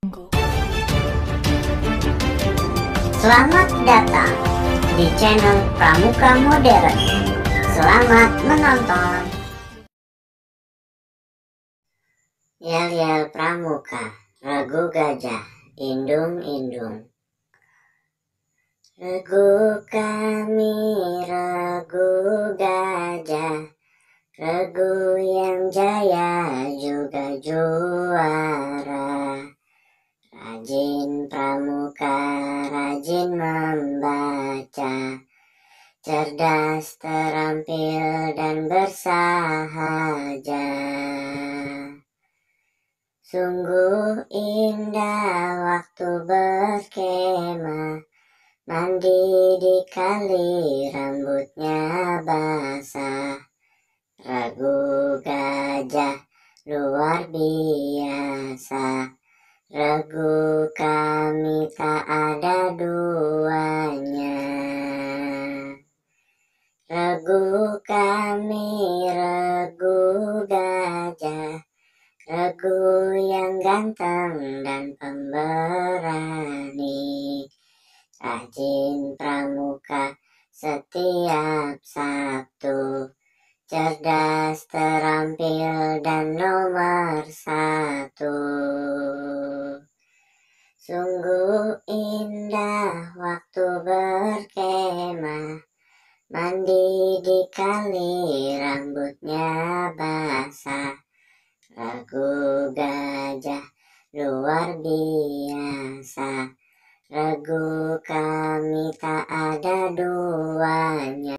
Selamat datang di channel Pramuka Modern. Selamat menonton. Yel-yel pramuka, regu gajah, indung-indung. Regu kami, regu gajah, regu yang jaya juga juara. Rajin pramuka, rajin membaca, cerdas, terampil, dan bersahaja. Sungguh indah waktu berkemah, mandi di kali rambutnya basah. Regu gajah luar biasa, regu kami tak ada duanya. Regu kami, regu gajah, regu yang ganteng dan pemberani. Rajin pramuka setiap Sabtu, cerdas, terampil, dan nomor 1. Sungguh indah waktu berkemah, mandi di kali rambutnya basah. Regu gajah luar biasa, regu kami tak ada duanya.